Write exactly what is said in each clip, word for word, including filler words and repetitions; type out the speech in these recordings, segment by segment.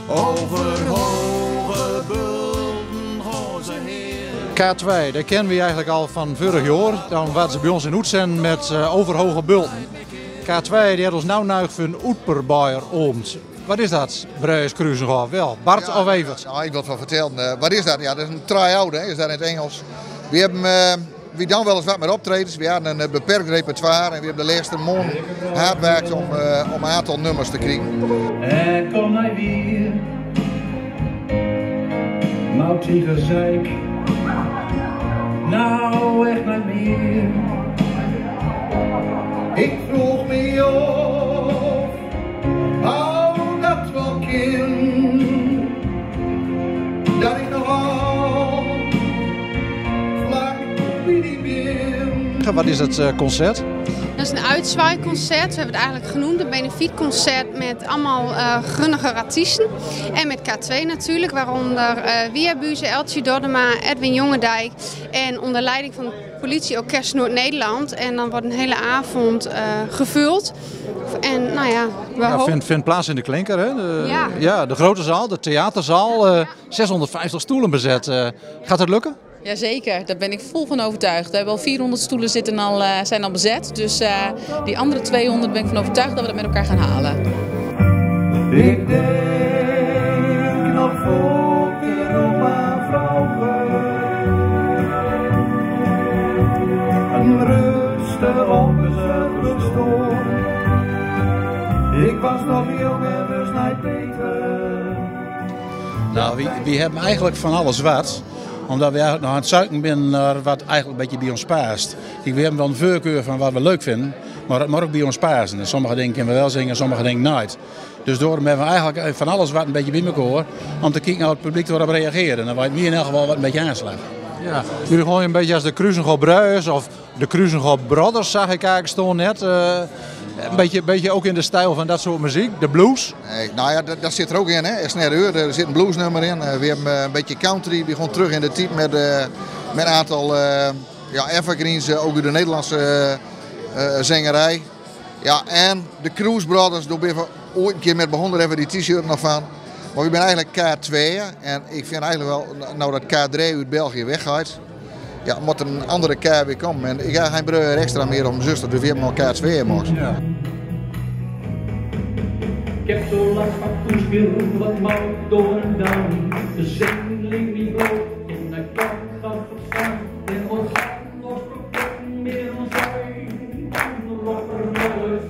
Over hoge bulten gaan ze heen. K twee, dat kennen we eigenlijk al van vorig jaar. Dan waren ze bij ons in Oetzen met uh, overhoge bulten. K twee die had ons nou nuig voor een Oetperbaier oomt. Wat is dat, Bruis Kruisinhof? Wel, Bart ja, of Evert? Nou, ik wil het wel vertellen. Uh, wat is dat? Ja, dat is een try-out, is dat in het Engels. We hebben uh, we dan wel eens wat met optredens. We hadden een uh, beperkt repertoire en we hebben de laatste maand hard gewerkt om, uh, om een aantal nummers te krijgen. En kom hij weer, mout die gezeik. Nou echt niet meer. Ik vroeg me af, hou dat wel kind, dat ik nogal vlak bij die ben. Wat is het uh, concert? Dat is een uitzwaaiconcert, we hebben het eigenlijk genoemd, een benefietconcert met allemaal uh, grunnige artiesten. En met K twee natuurlijk, waaronder uh, Wia Buze, Eltje Dordema, Edwin Jongendijk en onder leiding van het Politieorkest Noord-Nederland. En dan wordt een hele avond uh, gevuld. En nou ja, we ja, hopen... vindt, vindt plaats in de Klinker, hè? De, ja. ja, de grote zaal, de theaterzaal, uh, zeshonderdvijftig stoelen bezet. Uh, gaat het lukken? Jazeker, daar ben ik vol van overtuigd. We hebben al vierhonderd stoelen zitten al, uh, zijn al bezet. Dus uh, die andere tweehonderd ben ik van overtuigd dat we dat met elkaar gaan halen. Ik denk nog voor Europa vrouwen. Een rustig onbezorgd stoor. Ik was nog jong en dus niet beter. Nou, we, we hebben eigenlijk van alles wat. Omdat we eigenlijk nog aan het zoeken zijn naar wat eigenlijk een beetje bij ons past. We hebben wel een voorkeur van wat we leuk vinden, maar het moet ook bij ons passen. En sommige dingen kunnen we wel zingen, sommige dingen niet. Dus daarom hebben we eigenlijk van alles wat een beetje bij elkaar om te kijken naar het publiek erop reageren. En dan weet je in elk geval wat een beetje aanslaat. Ja, jullie gooien een beetje als de Kruisinhof Bruis of de Kruisinhof Brothers, zag ik eigenlijk stond net. Uh, een beetje, beetje ook in de stijl van dat soort muziek, de blues. Nee, nou ja, dat, dat zit er ook in, hè. Is net uur. Er zit een bluesnummer in. Uh, we hebben uh, een beetje country, we gaan terug in de type met, uh, met een aantal uh, ja, evergreens, uh, ook de Nederlandse uh, uh, zangerij. Ja, en de Cruise Brothers, daar ben we ooit een keer met begonnen, hebben we die t-shirt nog van. Maar we zijn eigenlijk K twee en ik vind eigenlijk wel, nou dat K drie uit België weggaat, ja, moet er een andere K weer komen. En ik ga geen broer extra meer om mijn zuster, dus we hebben nog K twee gemaakt. Ja. Ik heb zo lang van toespeel, wat mag door en down. De zendeling die brood in de kant gaat verstaan. In ons hart nog probleem meer dan zij. De rock'n'rollers.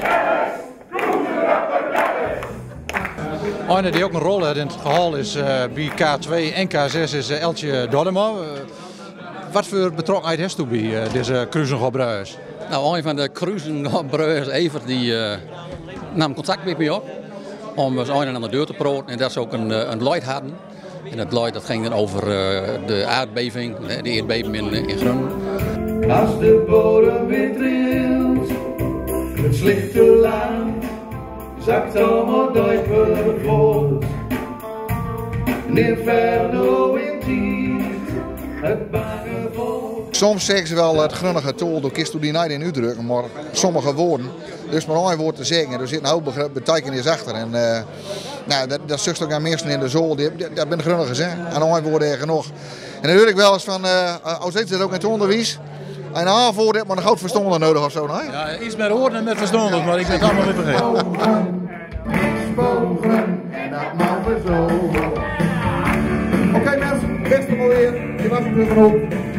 Een die ook een rol heeft in het geval is uh, bij K twee en K zes is uh, Eltje Dordema. Uh, wat voor betrokkenheid heeft u bij uh, deze Kruisinhof Bruis? Nou, een van de Kruisinhof Bruis, Evert, die uh, nam contact met mij op om eens een en ander deur te praten en dat ze ook een, een light hadden. En dat light dat ging dan over uh, de aardbeving, de aardbeving in, in Groningen. Als de bodem weer trilt, het slichte land, zakt allemaal duiper voort. Een inferno in tijd, het bange volk. Soms zeggen ze wel het grunnige tol, door kist u die niet in uitdrukken, maar sommige woorden. Dus maar één woord te zeggen, er zit een hoop betekenis achter. En uh, nou, dat, dat zucht ook aan mensen in de zool, die, die, dat ben grunnigers, hè. En één woord er genoeg. En dan hoor ik wel eens van, uh, als ik dat ook in het onderwijs, en een aanvoer heeft maar een groot verstonder nodig of zo, nee? Ja, iets met horen en met verstanden, ja. Maar ik ben het allemaal weer vergeten. En dat mag we zo. Oké mensen, beste wel weer. Dit was het weer van op.